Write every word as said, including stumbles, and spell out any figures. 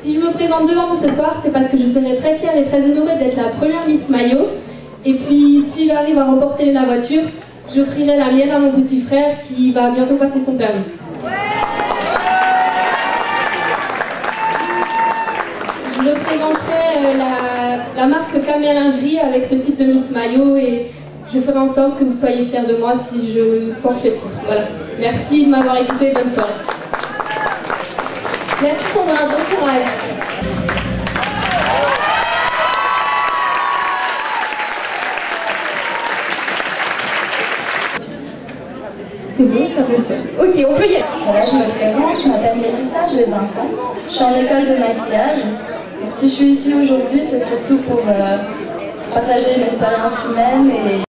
Si je me présente devant vous ce soir, c'est parce que je serai très fière et très honorée d'être la première Miss Maillot. Et puis, si j'arrive à remporter la voiture, j'offrirai la mienne à mon petit frère qui va bientôt passer son permis. Je représenterai euh, la, la marque Camia Lingerie avec ce titre de Miss Maillot et je ferai en sorte que vous soyez fiers de moi si je porte le titre. Voilà. Merci de m'avoir écouté, bonne soirée. Merci Sandra, bon courage. C'est bon, ça fonctionne. Ok, on peut y aller. Voilà, je me présente, je m'appelle Mélissa, j'ai vingt ans. Je suis en école de maquillage. Et si je suis ici aujourd'hui, c'est surtout pour euh, partager une expérience humaine et